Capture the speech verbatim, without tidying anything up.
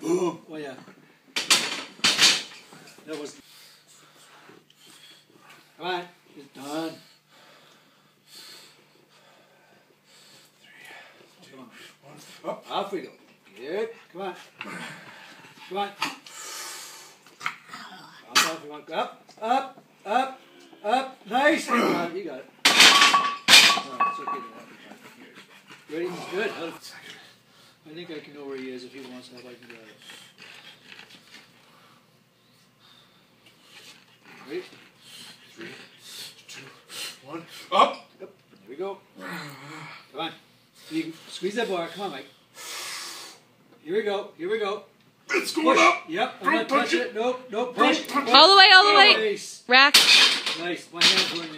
Boom. Oh yeah. That was. Come on, it's done. Three, Come on. one, up. Off we go. Good. Come on. Come on. Off, come on. Up, up, up, up. Nice. You got it. You got it. Right, it's okay. Ready? Good. I think I can know where he is if he wants to help. I can grab it. Ready? Three, two, one, up. Yep. Here we go. Come on. You can squeeze that bar. Come on, Mike. Here we go. Here we go. It's going push. Up. Yep. I'm Don't not touch touching it. it. Nope. Nope. Push. Don't touch push. All the way, all the way. Nice. Rack. Nice. My hand's going in.